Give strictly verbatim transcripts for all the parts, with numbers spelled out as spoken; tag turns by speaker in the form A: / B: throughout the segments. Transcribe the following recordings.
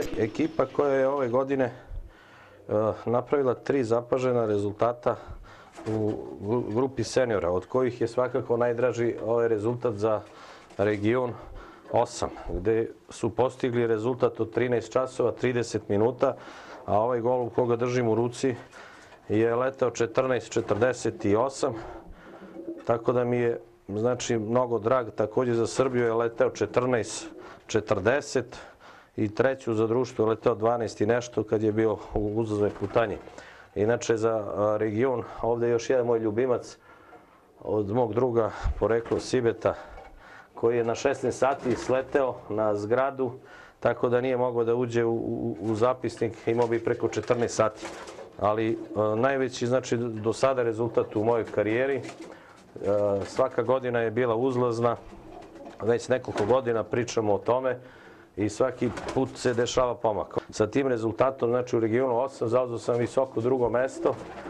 A: Ekipa koja je ove godine napravila tri zapažena rezultata u grupi seniora, od kojih je svakako najdraži ovaj rezultat za region osam, gde su postigli rezultat od trinaest časova trideset minuta, a ovaj golub koga držim u ruci je letao četrnaest četrdeset osam, tako da mi je znači mnogo drag. Takođe za Srbiju je letao četrnaest četrdeset i treću za društvo je letao dvanaest i nešto kad je bio u uzlaznoj putanji. Inače za region, ovde je još jedan moj ljubimac od mog druga poreklo Sibeta, koji je na šesnaest sati sleteo na zgradu, tako da nije mogao da uđe u, u, u zapisnik, imao bi preko četrnaest sati. Ali a, najveći, znači, do sada rezultat u mojoj karijeri. A, svaka godina je bila uzlazna, već nekoliko godina pričamo o tome i svaki put se dešava pomak. Sa tim rezultatom, znači u regionu osam, zauzeo sam visoko drugo mesto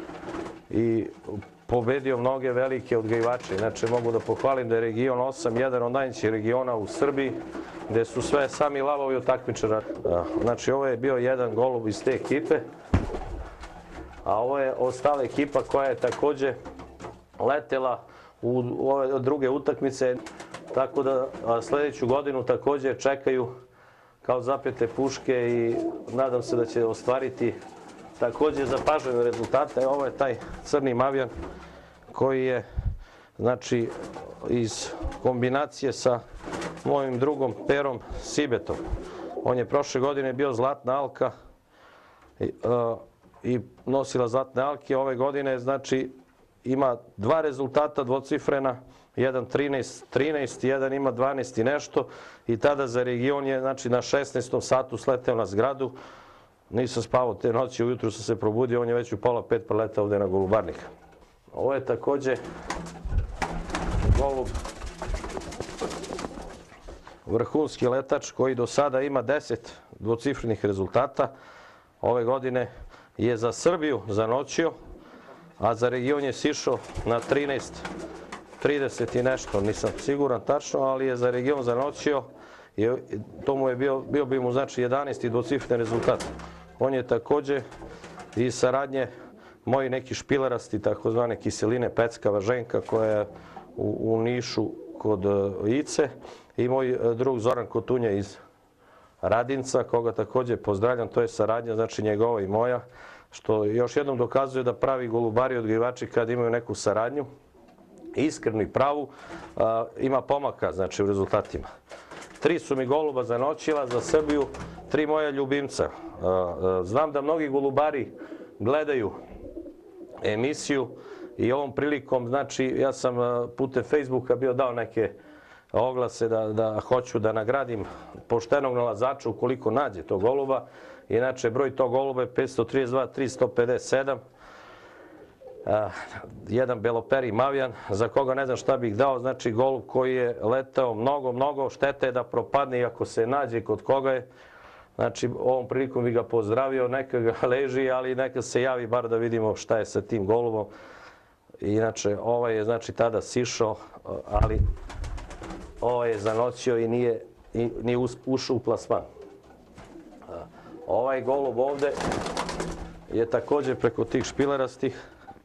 A: i pobedio mnoge velike odgajivače. Znači mogu da pohvalim da je region osam jedan od najvećih regiona u Srbiji, gde su sve sami lavovi od takmičara. Znači ovo je bio jedan golub iz te ekipe, a ovo je ostala ekipa koja je takođe letela u ove druge utakmice, tako da sledeću godinu takođe čekaju kao zapete puške i nadam se da će ostvariti takođe zapažene rezultate. Ovo je taj crni mavijan koji je, znači, iz kombinacije sa mojim drugom Perom Sibetom. On je prošle godine bio zlatna alka i, uh, i nosila zlatne alke. Ove godine, znači, ima dva rezultata dvocifrena, jedan trinaest trinaest, jedan ima dvanaest i nešto, i tada za region je, znači, na šesnaestom satu sleteo na zgradu. Nisam spavao te noći, ujutru sam se probudio, on je već u pola pet preletao ovde na Golubarnik. Ovo je takođe golub, vrhunski letač koji do sada ima deset dvocifrenih rezultata. Ove godine je za Srbiju zanoćio, a za region je sišao na trinaest trideset i nešto, nisam siguran tačno, ali je za region zanoćio i to mu je bio, bio bi mu znači jedanaesti dvocifreni rezultat. On je takođe iz saradnje moji neki špilerasti, takozvane kiseline Peckava Ženka, koja je u, u Nišu kod Ice, i moj drug Zoran Kotunja iz Radinca, koga takođe pozdravljam. To je saradnja, znači njegova i moja, što još jednom dokazuje da pravi golubari odgajivači kad imaju neku saradnju, iskrenu i pravu, a, ima pomaka, znači, u rezultatima. Tri su mi goluba zanoćila za Srbiju, tri moja ljubimca. A, a, znam da mnogi golubari gledaju emisiju i ovom prilikom, znači, ja sam putem Facebooka bio dao neke oglase da, da hoću da nagradim poštenog nalazača ukoliko nađe tog goluba. Inače, broj tog goluba je petsto trideset dva tristo pedeset sedam. Uh, jedan beloperi mavijan, za koga ne znam šta bih dao, znači golub koji je letao mnogo, mnogo, šteta je da propadne iako se nađe kod koga je. Znači, ovom prilikom bih ga pozdravio, neka ga leži, ali neka se javi bar da vidimo šta je sa tim golubom. Inače, ovaj je, znači, tada sišao, ali ovaj je zanoćio i nije, i, nije ušao u plasman. Uh, ovaj golub ovde je takođe preko tih špilerastih.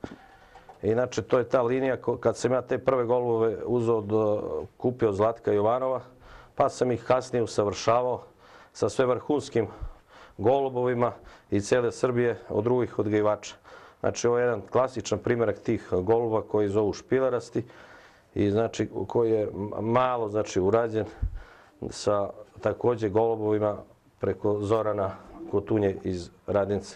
A: Inače, to je ta linija kad sam ja te prve golubove uzeo od, kupio od Zlatka Jovanova, pa sam ih kasnije usavršavao sa sve vrhunskim golubovima i cele Srbije od drugih odgajivača. Znači, ovo je jedan klasičan primjerak tih goluba koji zovu špilerasti i, znači, koji je malo, znači, urađen sa takođe golubovima preko Zorana Kotunje iz Radince.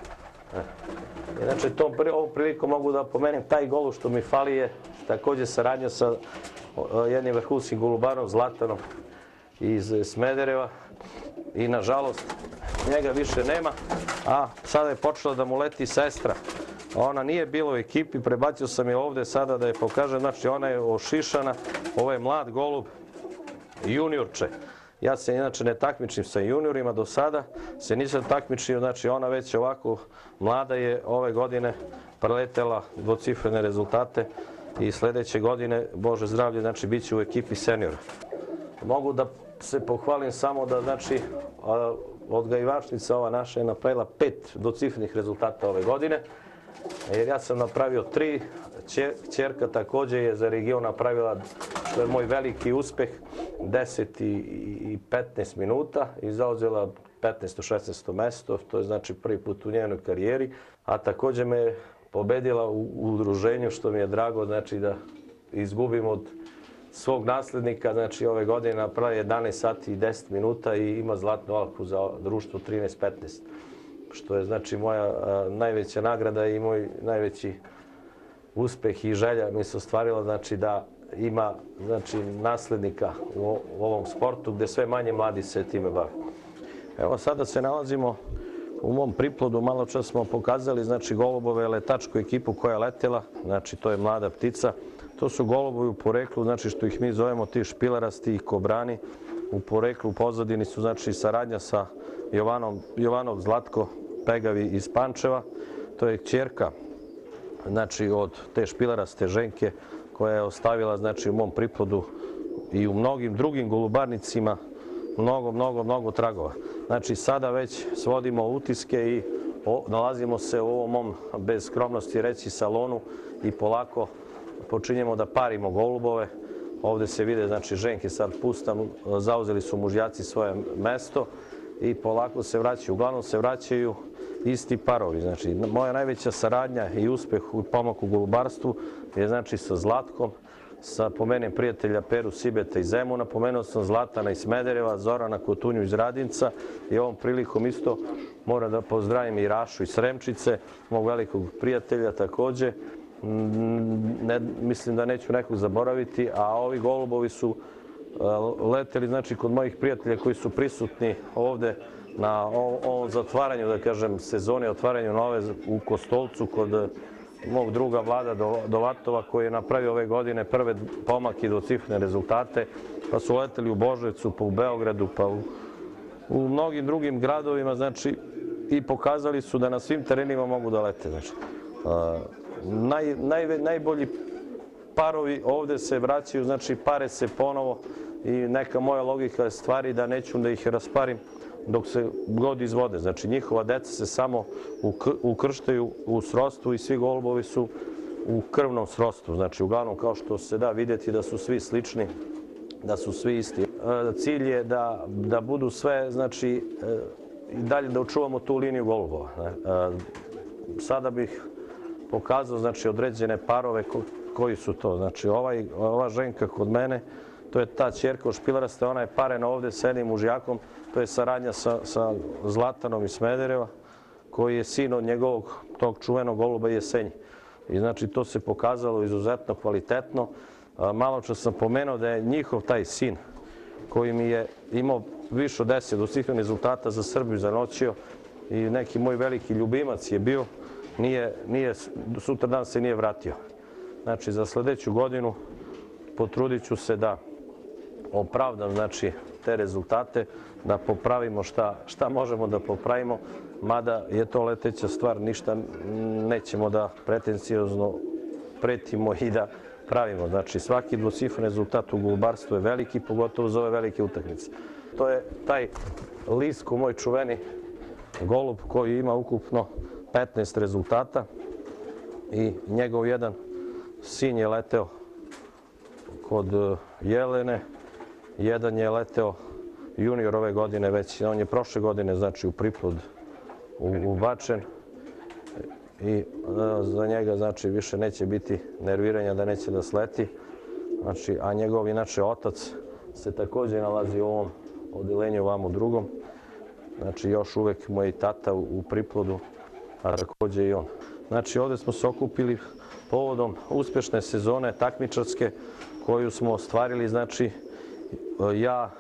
A: Inače, tom ovom prilikom mogu da pomenem taj golub što mi fali je takođe saradnja sa jednim vrhunskim golubarom Zlatanom iz Smedereva i nažalost njega više nema, a sada je počela da mu leti sestra. Ona nije bila u ekipi, prebacio sam je ovde sada da je pokažem, znači ona je ošišana, ovo je mlad golub, juniorče. Ja se inače ne takmičim sa juniorima, do sada se nisam takmičio, znači ona već ovako mlada je ove godine preletela dvocifrene rezultate i sledeće godine, Bože zdravlje, znači bit će u ekipi seniora. Mogu da se pohvalim samo da, znači, odgajivačnica ova naša je napravila pet dvocifrenih rezultata ove godine. Jer ja sam napravio tri, kćerka također je za region napravila, to je moj veliki uspeh, deset i petnaest minuta i zauzela petnaesto šesnaesto mesto, to je znači prvi put u njenoj karijeri, a također me je pobedila u udruženju, što mi je drago, znači da izgubim od svog naslednika, znači ove godine napravila jedanaest sati i deset minuta i ima zlatnu alku za društvo trinaest petnaest. Što je znači moja a, najveća nagrada i moj najveći uspeh i želja mi se ostvarila, znači da ima znači naslednika u, u ovom sportu gdje sve manje mladi se time bave. Evo sada se nalazimo u mom priplodu, malo čas smo pokazali znači golubove letačku ekipu koja je letela, znači to je mlada ptica. To su golubovi u poreklu, znači što ih mi zovemo ti špilarasti i kobrani. U poreklu u pozadini su znači saradnja sa Jovanom, Jovanov Zlatko Pegavi iz Pančeva. To je kćerka znači od te špilaraste ženke koja je ostavila znači u mom priplodu i u mnogim drugim golubarnicima mnogo, mnogo, mnogo tragova. Znači sada već svodimo utiske i o, nalazimo se u ovom mom, bez skromnosti reći, salonu i polako počinjemo da parimo golubove. Ovdje se vide, znači ženke sad pustam, zauzeli su mužjaci svoje mesto i polako se vraćaju. Uglavnom se vraćaju isti parovi. Znači, moja najveća saradnja i uspeh u pomaku golubarstvu je znači sa Zlatkom, sa pomenem prijatelja Peru Sibeta iz Zemuna, pomenuo sam Zlatana iz Smedereva, Zorana Kotunju iz Radinca i ovom prilikom isto moram da pozdravim i Rašu iz Sremčice, mog velikog prijatelja također. Ne, mislim da neću nekog zaboraviti, a ovi golubovi su leteli znači kod mojih prijatelja koji su prisutni ovde na ovom zatvaranju, da kažem, sezone, otvaranju nove u Kostolcu kod mog druga Vlada Dovatova koji je napravio ove godine prve pomake i dvocifrene rezultate, pa su leteli u Boževcu, pa u Beogradu, pa u, u mnogim drugim gradovima, znači i pokazali su da na svim terenima mogu da lete. Znači, Naj, naj, najbolji parovi ovdje se vraćaju, znači pare se ponovo i neka moja logika je stvari da neću da ih rasparim dok se god izvode. Znači njihova deca se samo ukrštaju u srodstvu i svi golubovi su u krvnom srodstvu. Znači uglavnom kao što se da vidjeti da su svi slični, da su svi isti. Cilj je da, da budu sve, znači i dalje da očuvamo tu liniju golubova. Sada bih pokazao znači određene parove ko, koji su to. Znači ovaj, ova ženka kod mene, to je ta ćerka od špilaraste, ona je parena ovdje s jednim mužjakom, to je saradnja sa, sa Zlatanom iz Smedereva, koji je sin od njegovog tog čuvenog goluba Jesenji. I znači to se pokazalo izuzetno kvalitetno. Malo čas sam pomenuo da je njihov taj sin, koji mi je imao više od deset dvocifrenih rezultata za Srbiju zanoćio i neki moj veliki ljubimac je bio, Nije, nije, sutra dan se nije vratio. Znači, za sljedeću godinu potrudit ću se da opravdam znači, te rezultate, da popravimo šta, šta možemo da popravimo, mada je to leteća stvar, ništa nećemo da pretenciozno pretimo i da pravimo. Znači, svaki dvocifren rezultat u golubarstvu je veliki, pogotovo za ove velike utakmice. To je taj Lisko, moj čuveni golub koji ima ukupno petnaest rezultata i njegov jedan sin je leteo kod Jelene, jedan je leteo junior ove godine već, on je prošle godine znači u priplod ubačen i za njega znači više neće biti nerviranja da neće da sleti, znači, a njegov inače otac se također nalazi u ovom odelenju vam u drugom, znači još uvek moj tata u priplodu, a također i on. Znači ovdje smo se okupili povodom uspješne sezone takmičarske koju smo ostvarili, znači ja,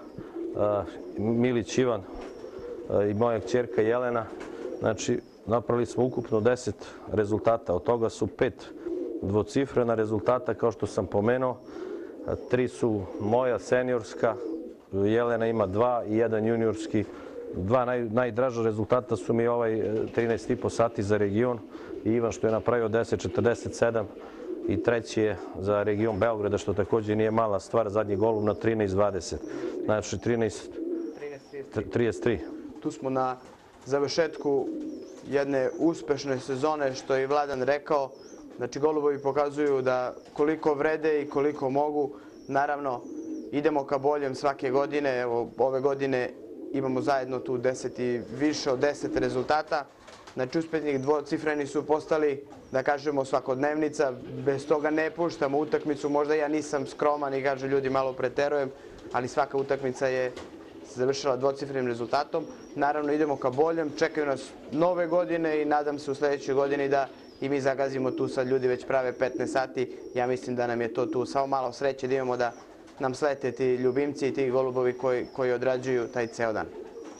A: Milić Ivan i moja kćerka Jelena, znači napravili smo ukupno deset rezultata, od toga su pet dvocifrena rezultata kao što sam pomenuo, tri su moja seniorska, Jelena ima dva i jedan juniorski. Dva naj, najdraža rezultata su mi ovaj trinaest i po sati za region i Ivan što je napravio deset četrdeset sedam i treći je za region Beograda što također nije mala stvar, zadnji golub na trinaest dvadeset. Znači trinaest trideset tri.
B: tu smo na završetku jedne uspešne sezone, što je i Vladan rekao. Znači, golubovi pokazuju da koliko vrede i koliko mogu. Naravno, idemo ka boljem svake godine. Evo, ove godine imamo zajedno tu deset i više od deset rezultata. Znači, uspešnih dvocifreni su postali, da kažemo, svakodnevnica. Bez toga ne puštamo utakmicu. Možda ja nisam skroman i kažu ljudi malo preterujem, ali svaka utakmica je završila dvocifrenim rezultatom. Naravno, idemo ka boljem. Čekaju nas nove godine i nadam se u sledećoj godini da i mi zagazimo tu. Sad ljudi već prave petnaest sati. Ja mislim da nam je to tu samo malo sreće da imamo da nam slete ti ljubimci i ti golubovi koji, koji odrađuju taj ceo dan.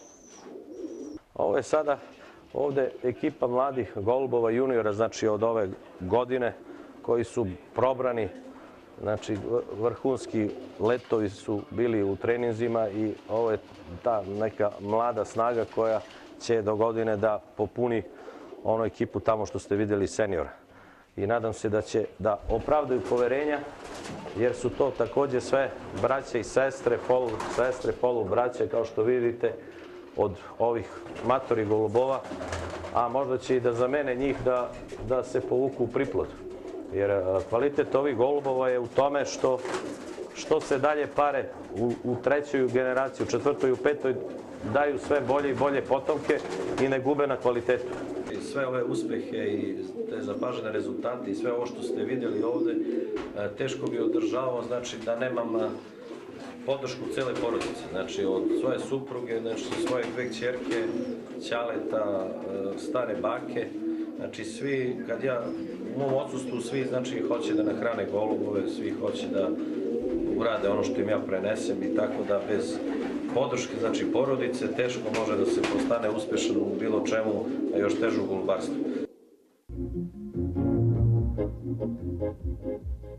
A: Ovo je sada ovde ekipa mladih golubova juniora, znači od ove godine, koji su probrani, znači vrhunski letovi su bili u treninzima i ovo je ta neka mlada snaga koja će do godine da popuni onu ekipu tamo što ste vidjeli seniora. I nadam se da će da opravdaju poverenja, jer su to takođe sve braće i sestre, polu sestre, polu braće, kao što vidite, od ovih matori golubova, a možda će i da zamene njih da, da se povuku u priplod. Jer kvalitet ovih golubova je u tome što, što se dalje pare u, u trećoj generaciji, u četvrtoj i u petoj daju sve bolje i bolje potomke i ne gube na kvalitetu. Sve ove uspehe i te zapažene rezultate i sve ovo što ste vidjeli ovde, teško bi održavao, znači da nemam podršku cele porodice, znači od svoje supruge, znači svoje dve kćerke, ćaleta, stare bake, znači svi, kad ja u mom odsustvu, svi znači hoće da nahrane golubove, svi hoće da urade ono što im ja prenesem i tako da bez podrške, znači porodice, teško može da se postane uspešan u bilo čemu, a još teže u golubarstvu.